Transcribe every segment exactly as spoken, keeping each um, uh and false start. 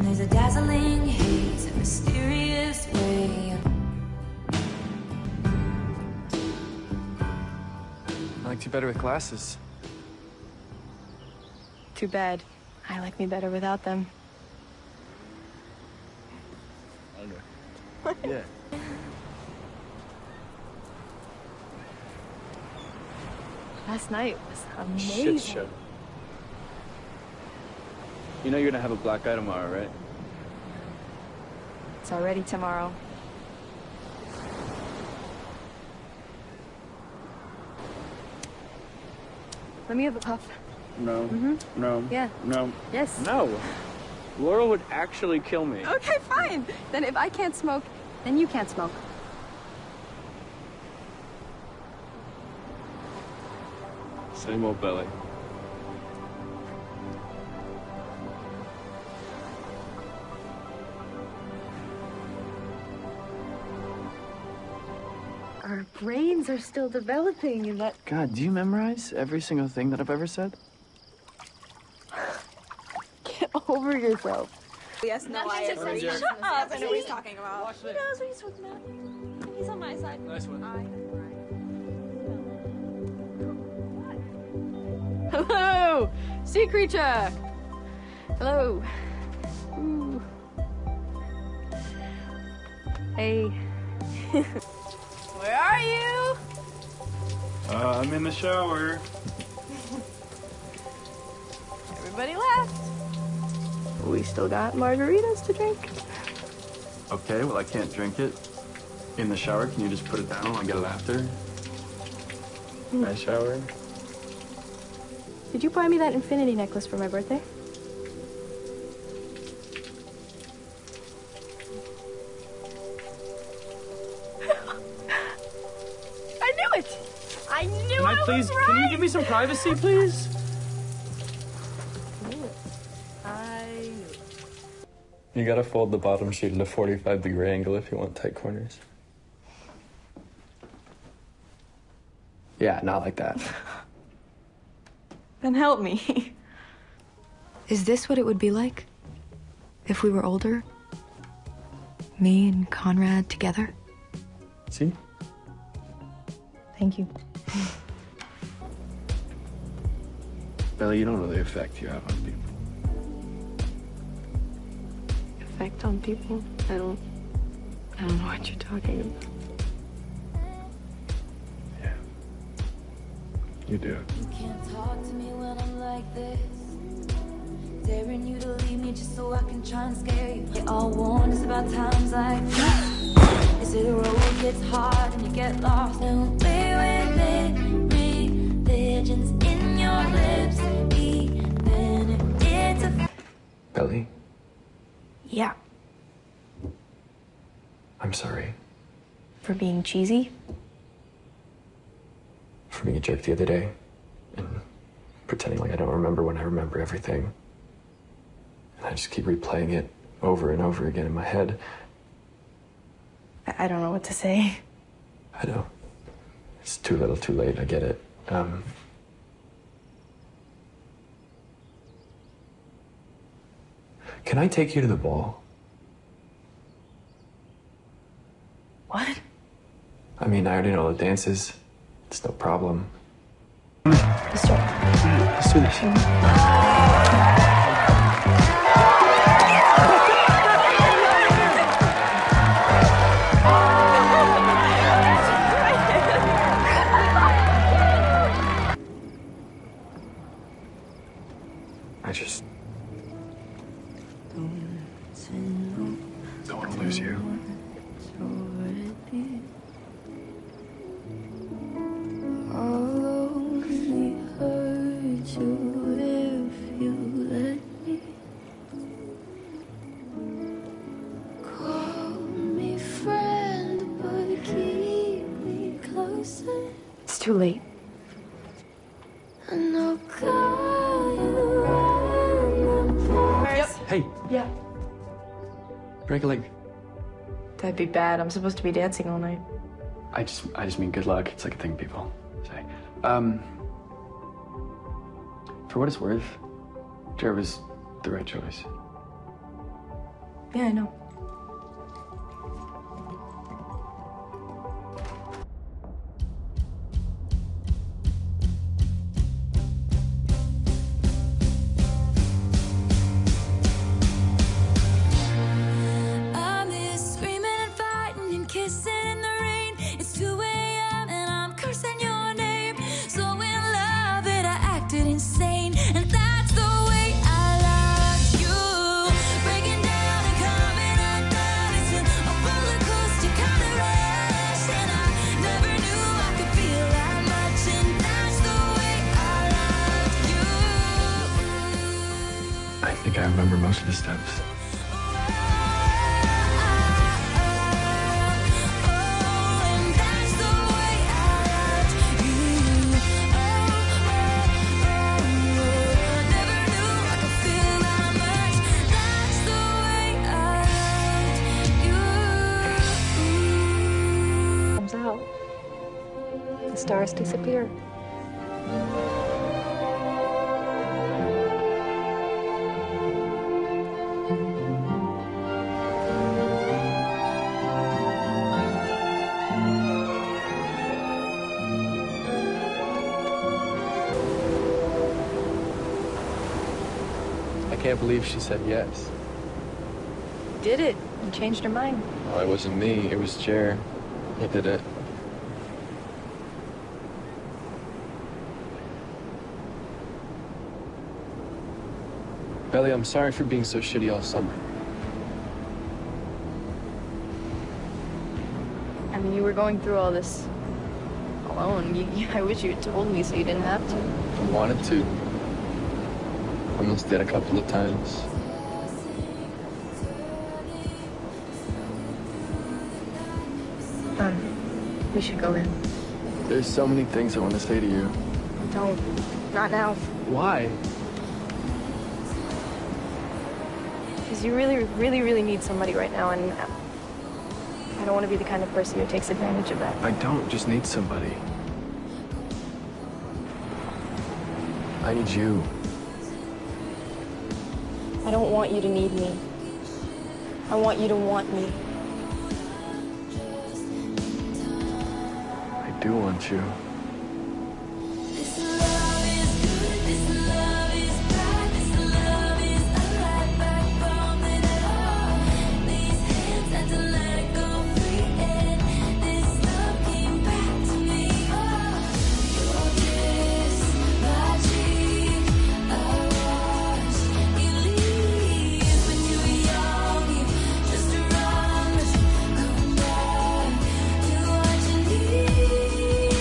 there's a dazzling haze, a mysterious way. I liked you better with glasses. Too bad. I like me better without them. I don't know. Yeah. Last night was amazing. Shit show. You know you're gonna have a black eye tomorrow, right? It's already tomorrow. Let me have a puff. No. Mm-hmm. No. Yeah. No. Yes. No. Laurel would actually kill me. Okay, fine. Then if I can't smoke, then you can't smoke. Same old belly. Our brains are still developing in that... God, do you memorize every single thing that I've ever said? Get over yourself. Yes, no, I agree. Shut up! I know what he's See? talking about. He knows what he's talking about. He's on my side. Nice one. Hello! Sea creature! Hello. Ooh. Hey. Where are you? Uh, I'm in the shower. Everybody left. We still got margaritas to drink. Okay, well, I can't drink it in the shower. Can you just put it down and I'll get it after? I shower. Did you buy me that infinity necklace for my birthday? I knew it! I knew Can I I please, was right! can you give me some privacy, please? I knew it. I knew it. You gotta fold the bottom sheet at a forty-five degree angle if you want tight corners. Yeah, not like that. Then help me. Is this what it would be like if we were older? Me and Conrad together? See? Thank you. Belly, you don't know the effect you have on people. Effect on people? I don't... I don't know what you're talking about. Yeah. You do. You can't talk to me when I'm like this. Daring you to leave me just so I can try and scare you. You all warned us about times like this. Is it a road gets hard and you get lost? And we're within religions in your lips. Even if it's a... Belly, Yeah. I'm sorry For being cheesy? for being a jerk the other day and pretending like I don't remember when I remember everything. And I just keep replaying it over and over again in my head. I, I don't know what to say. I know. It's too little, too late. I get it. Um, can I take you to the ball? What? I mean, I already know the dances. It's no problem. Let's start. Let's do this. I just don't want to lose you. It's too late. Hey, Yeah. break a leg. That'd be bad. I'm supposed to be dancing all night. I just, I just mean good luck. It's like a thing people say. Um, for what it's worth, Jared was the right choice. Yeah, I know. I miss screaming and fighting and kissing in the rain. It's two A M and I'm cursing your name. So in love that I acted insane, and that's the way I loved you. Breaking down and coming undone. It's been a roller coaster kind of rush, and I never knew I could feel that much, and that's the way I loved you. I think I remember most of the steps. Comes out. The stars disappear. I can't believe she said yes. Did it. You changed her mind. Well, it wasn't me, it was Jer. He did it. Belly, I'm sorry for being so shitty all summer. I mean, you were going through all this alone. You, you, I wish you had told me so you didn't have to. I wanted to. Almost did a couple of times. Um, we should go in. There's so many things I want to say to you. Don't. Not now. Why? Because you really, really, really need somebody right now, and I don't want to be the kind of person who takes advantage of that. I don't just need somebody. I need you. I don't want you to need me. I want you to want me. I do want you. This love is good, this love is bright, this love is alive, backbone in it all. These hands had to let it go free, and this love came back to me. Oh, your kiss, my cheek, I watched you leave when you were young. You just run, come back to what you need.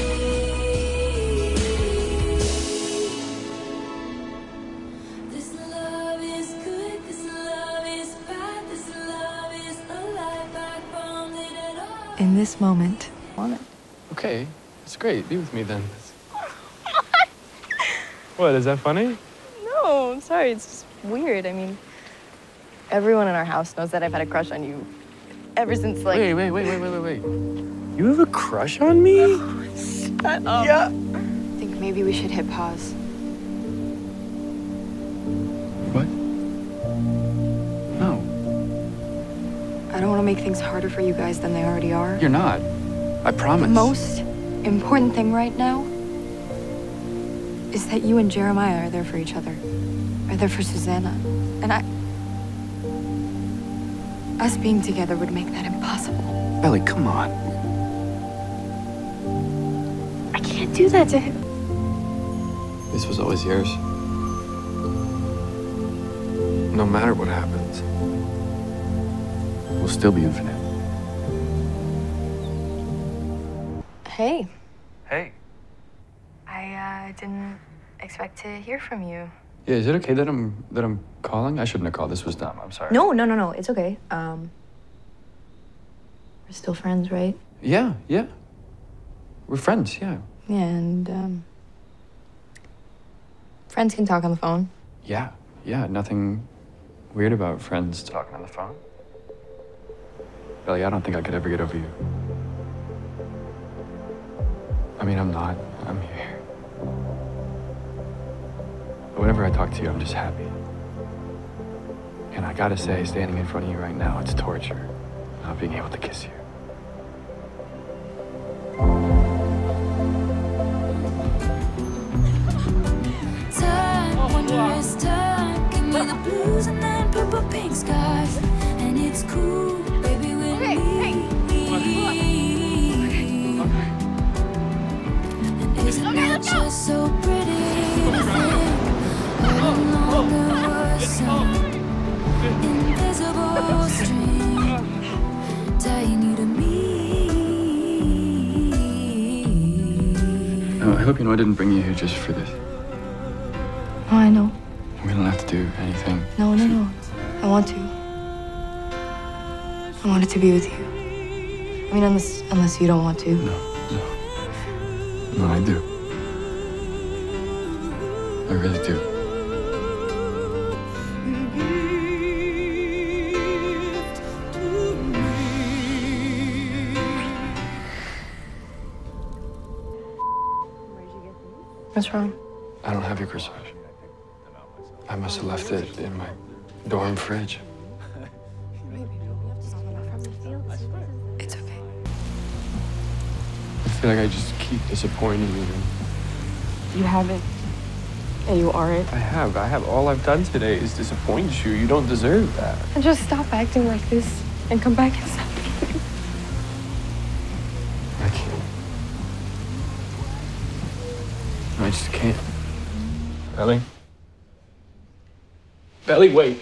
This love is good, this love is bright, this love is alive, backbone in it all. In this moment, Okay, it's great. Be with me then. What, is that funny? No, I'm sorry. It's just weird. I mean, everyone in our house knows that I've had a crush on you ever since, like... Wait, wait, wait, wait, wait, wait, wait. You have a crush on me? Yeah. I think maybe we should hit pause. What? No, I don't want to make things harder for you guys than they already are. you're not. I promise. The most important thing right now is that you and Jeremiah are there for each other. Are there for Susanna. And I... Us being together would make that impossible. Belly, come on. I can't do that to him. This was always yours. No matter what happens, we'll still be infinite. Hey. Hey. I, uh, didn't expect to hear from you. Yeah, is it okay that I'm that I'm calling? I shouldn't have called. This was dumb. I'm sorry. No, no, no, no. It's okay. Um... We're still friends, right? Yeah, yeah. We're friends, yeah. Yeah, and, um... friends can talk on the phone. Yeah, yeah. Nothing weird about friends talking on the phone. Belly, I don't think I could ever get over you. I mean, I'm not. I'm here. But whenever I talk to you, I'm just happy. And I gotta say, standing in front of you right now, it's torture. Not being able to kiss you. Time, wondrous time. Give me the blues and then purple pink skies. And it's cool, baby, with Okay, me. And isn't it just so pretty to think I no longer was some invisible string tying you to me? Oh, I hope you know I didn't bring you here just for this. Oh, I know. We don't have to do anything. No, no, no. I want to. I want it to be with you. I mean, unless unless you don't want to. No, no. No, I do. I really do. What's wrong? I don't have your corsage. I must have left it in my dorm fridge. It's okay. I feel like I just keep disappointing you. You haven't. And you aren't. I have. I have. All I've done today is disappoint you. You don't deserve that. And just stop acting like this and come back inside. I can't. I just can't. Belly? Belly, wait.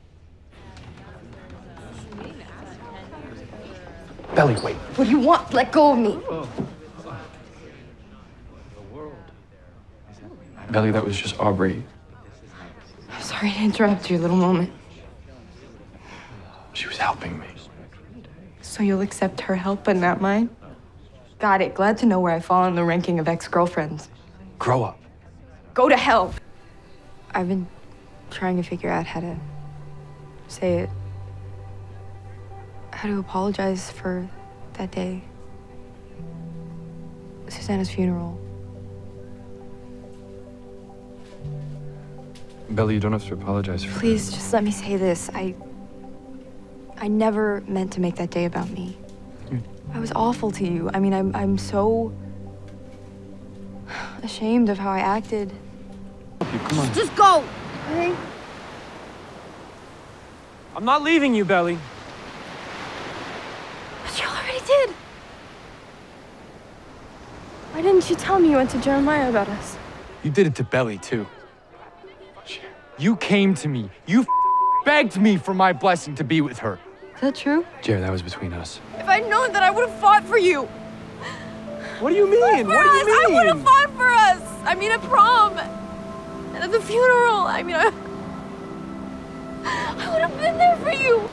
Belly, wait. What do you want? Let go of me. Belly, that was just Aubrey. I'm sorry to interrupt your little moment. She was helping me. So you'll accept her help but not mine? Got it. Glad to know where I fall in the ranking of ex-girlfriends. Grow up. Go to hell. I've been trying to figure out how to say it. How to apologize for that day. Susanna's funeral. Belly, you don't have to apologize for Please, just let me say this. I... I never meant to make that day about me. Mm. I was awful to you. I mean, I'm, I'm so ashamed of how I acted. you. Come on. Just go. Okay? I'm not leaving you, Belly. But you already did. Why didn't you tell me you went to Jeremiah about us? You did it to Belly, too. You came to me. You begged me for my blessing to be with her. Is that true? Jared, that was between us. If I'd known that, I would have fought for you. What do you mean? For What do you us. mean? I would have fought for us. I mean, at prom. And at the funeral. I mean, I... I would have been there for you.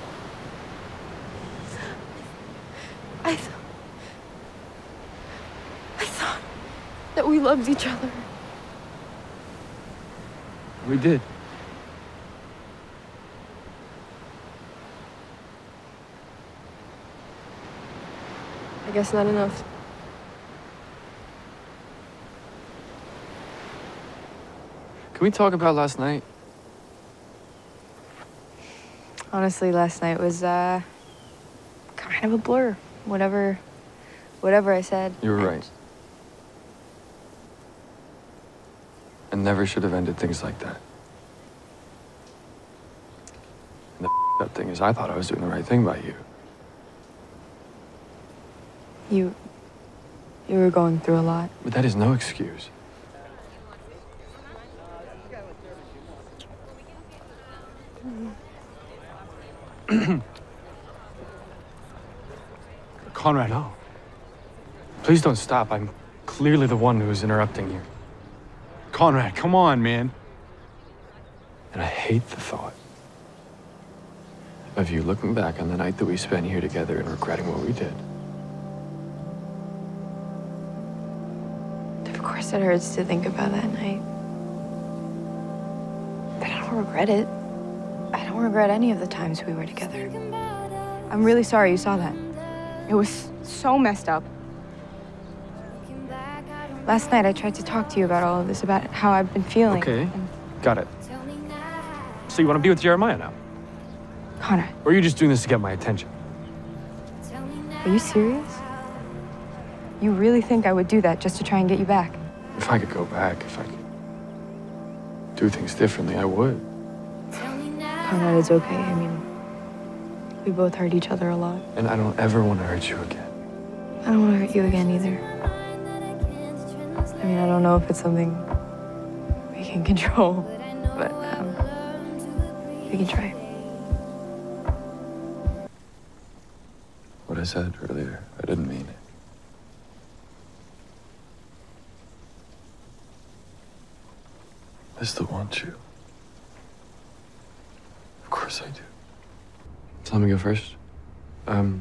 I thought... I thought that we loved each other. We did. I guess not enough. Can we talk about last night? Honestly, last night was, uh, kind of a blur. Whatever, whatever I said. You were and- right. I never should have ended things like that. And the up thing is, I thought I was doing the right thing by you. You, you were going through a lot. But that is no excuse. Conrad, No. Please don't stop. I'm clearly the one who's interrupting you. Conrad, come on, man. And I hate the thought of you looking back on the night that we spent here together and regretting what we did. Of course it hurts to think about that night. But I don't regret it. I don't regret any of the times we were together. I'm really sorry you saw that. It was so messed up. Last night I tried to talk to you about all of this, about how I've been feeling. Okay. And Got it. So you want to be with Jeremiah now? Conrad, Or are you just doing this to get my attention? are you serious? You really think I would do that just to try and get you back? If I could go back, if I could do things differently, I would. Conrad, it's okay. I mean, we both hurt each other a lot. And I don't ever want to hurt you again. I don't want to hurt you again either. I mean, I don't know if it's something we can control, but um, we can try. What I said earlier, I didn't mean it. I still want you. Of course I do. So let me go first. Um,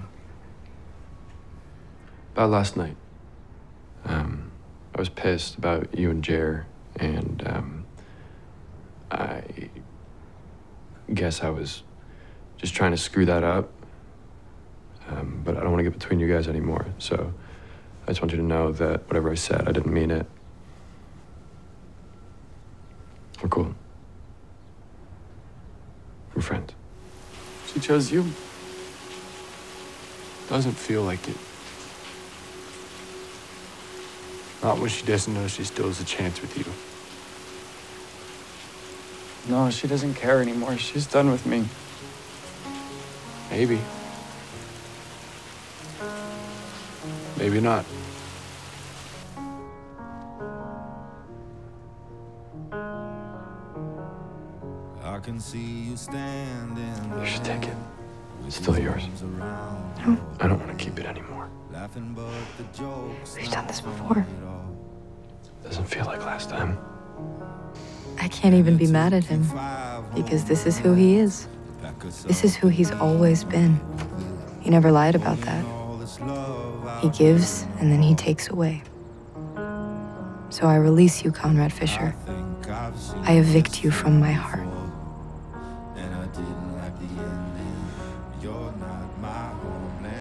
about last night. Um, I was pissed about you and Jer, and um, I guess I was just trying to screw that up. Um, but I don't want to get between you guys anymore. So I just want you to know that whatever I said, I didn't mean it. We're cool. We're friends. She chose you. Doesn't feel like it. Not when she doesn't know she still has a chance with you. No, she doesn't care anymore. She's done with me. Maybe. Maybe not. I can see you standing. You should take it. It's still yours. No. I don't want to keep it anymore. We've done this before. Doesn't feel like last time. I can't even be mad at him because this is who he is. This is who he's always been. He never lied about that. He gives and then he takes away. So I release you, Conrad Fisher. I evict you from my heart.